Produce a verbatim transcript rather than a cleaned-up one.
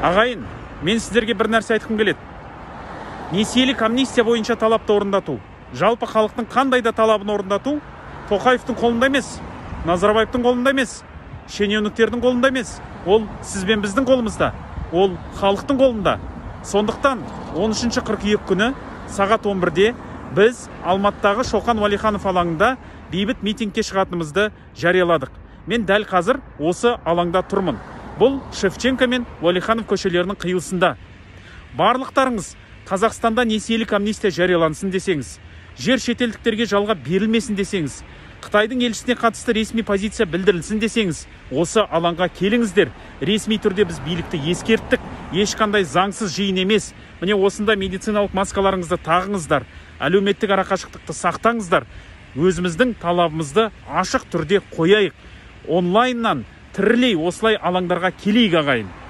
Ағайын, мен сіздерге бір нәрсе айтқым келеді. Несиелік амнистия бойынша талапты орындату, жалпы халықтың қандай да талабын орындату Тоқаевтың қолында емес, Назарбаевтың қолында емес, шенеуніктердің қолында емес. Ол сіз бен біздің қолымызда, ол халықтың қолында. Сондықтан он үшінші қыркүйек күні сағат он бірде біз Алматыдағы Шоқан Уәлиханов алаңында бейбіт митингке шығатынымызды жарияладық. Мен дәл қазір осы алаңда тұрмын. Бұл Шевченко мен Уәлиханов көшелерінің қиылысында. Барлықтарыңыз Қазақстанда несиелік амнистия жариялансын десеңіз, жер шетелдіктерге жалға берілмесін десеңіз, Қытайдың елшісіне қатысты ресми позиция білдірілсін десеңіз, осы алаңға келіңіздер. Ресми түрде біз билікті ескерттік, ешқандай заңсыз жиын емес. Міне осында медициналық маскаларыңызды тағыңыздар, әлеуметтік арақашықтықты сақтаңыздар. Өзіміздің талабымызды ашық түрде қояйық. Онлайннан тірілей осылай алаңдарға келейік ағайын.